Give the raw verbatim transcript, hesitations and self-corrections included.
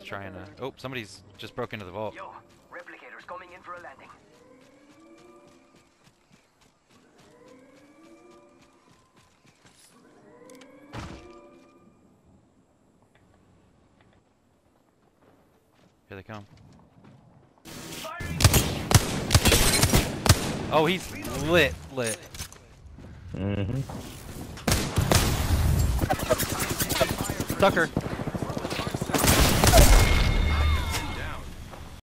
trying to... Oh, somebody's just broke into the vault. Yo, replicators coming in for a landing. Here they come. Oh, he's lit, lit. Mm-hmm. Tucker.